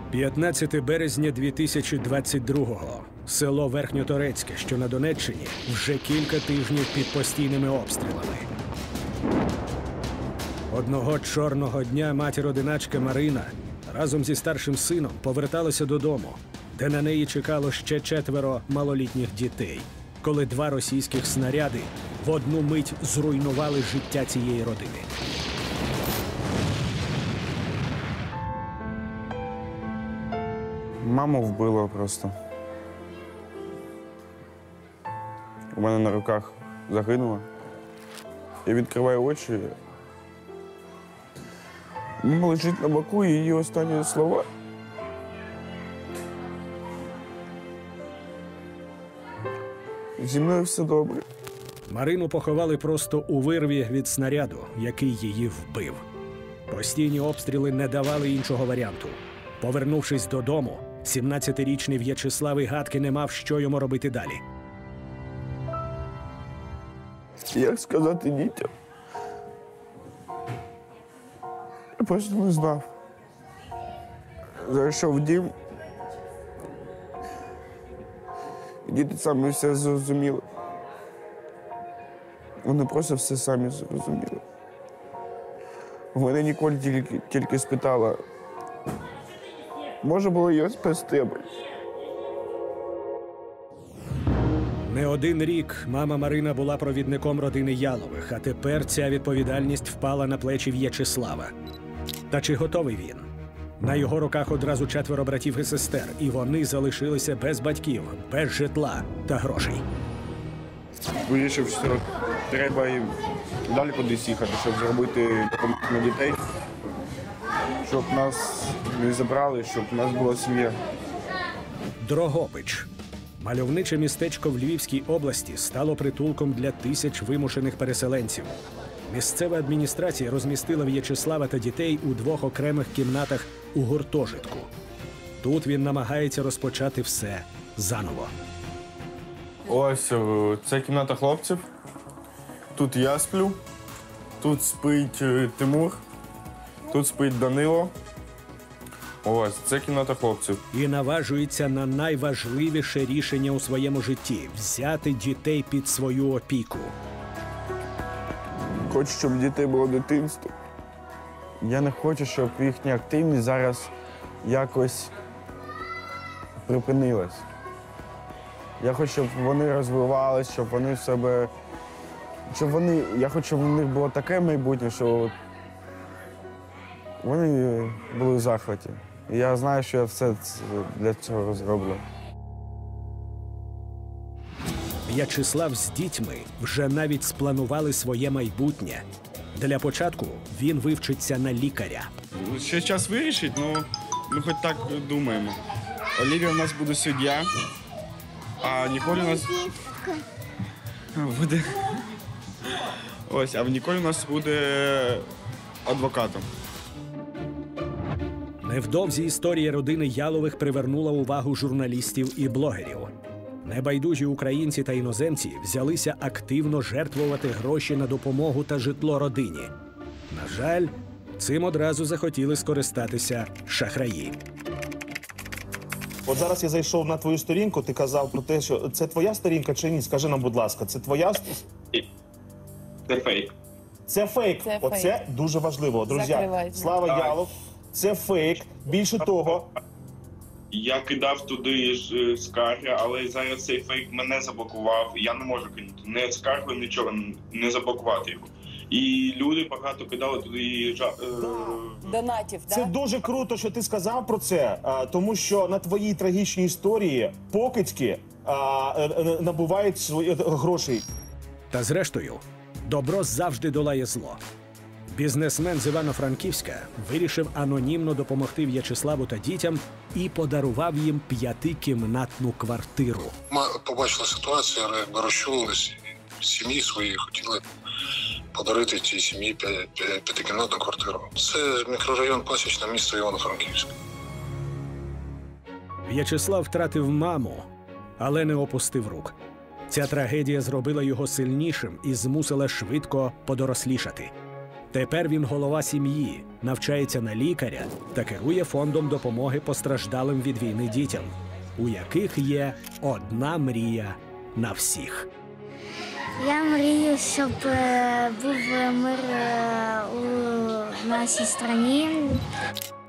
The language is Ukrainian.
15 березня 2022-го. Село Верхньоторецьке, що на Донеччині, вже кілька тижнів під постійними обстрілами. Одного чорного дня матір-одиначка Марина разом зі старшим сином поверталася додому, де на неї чекало ще 4 малолітніх дітей, коли 2 російських снаряди в одну мить зруйнували життя цієї родини. Маму вбило просто. У мене на руках загинула. Я відкриваю очі. Мама лежить на боку, і її останні слова. Зі мною все добре. Марину поховали просто у вирві від снаряду, який її вбив. Постійні обстріли не давали іншого варіанту. Повернувшись додому, 17-річний В'ячеслав і гадки не мав, що йому робити далі. Як сказати дітям? Я просто не знав. Зайшов в дім. І діти самі все зрозуміли. Вони просто все самі зрозуміли. Мене Ніколь тільки спитала, може було її спасти. Не один рік мама Марина була провідником родини Ялових, а тепер ця відповідальність впала на плечі В'ячеслава. Та чи готовий він? На його руках одразу 4 братів і сестер, і вони залишилися без батьків, без житла та грошей. Вирішив, що треба і далі кудись їхати, щоб зробити допомогу на дітей, щоб нас не забрали, щоб у нас була сім'я. Дрогобич. Мальовниче містечко в Львівській області стало притулком для тисяч вимушених переселенців. Місцева адміністрація розмістила В'ячеслава та дітей у 2 окремих кімнатах у гуртожитку. Тут він намагається розпочати все заново. Ось це кімната хлопців. Тут я сплю, тут спить Тимур, тут спить Данило. Ось це кімната хлопців. І наважується на найважливіше рішення у своєму житті – взяти дітей під свою опіку. Хочу, щоб в дітей було дитинство. Я не хочу, щоб їхня активність зараз якось припинилась. Я хочу, щоб вони розвивались, щоб вони в себе... Я хочу, щоб у них було таке майбутнє, що вони були в захваті. І я знаю, що я все для цього зроблю. В'ячеслав з дітьми вже навіть спланували своє майбутнє. Для початку він вивчиться на лікаря. Ще час вирішить, ну ми хоч так думаємо. Олівія у нас буде суддя, а Ніколь у нас буде... Ось, а Ніколь у нас буде адвокатом. Невдовзі історія родини Ялових привернула увагу журналістів і блогерів. Небайдужі українці та іноземці взялися активно жертвувати гроші на допомогу та житло родині. На жаль, цим одразу захотіли скористатися шахраї. От зараз я зайшов на твою сторінку, ти казав про те, що це твоя сторінка чи ні? Скажи нам, будь ласка, це твоя? Це фейк. Це фейк. Це Оце фейк. дуже важливо. Друзі, Закривайте. Слава Ялов, це фейк. Більше того, Я кидав туди ж скарги, але зараз цей фейк мене заблокував. Я не можу кинути не скаргу, нічого, не заблокувати його. І люди багато кидали туди Донатів, це да? дуже круто, що ти сказав про це, тому що на твоїй трагічній історії покидьки набувають свої грошей. Та зрештою, добро завжди долає зло. Бізнесмен з Івано-Франківська вирішив анонімно допомогти В'ячеславу та дітям і подарував їм 5-кімнатну квартиру. Ми побачили ситуацію, якби розчулились, сім'ї свої хотіли подарити цій сім'ї 5-кімнатну квартиру. Це мікрорайон Пасічне, місто Івано-Франківськ. В'ячеслав втратив маму, але не опустив рук. Ця трагедія зробила його сильнішим і змусила швидко подорослішати. Тепер він голова сім'ї, навчається на лікаря та керує фондом допомоги постраждалим від війни дітям, у яких є одна мрія на всіх. Я мрію, щоб був мир у нашій країні.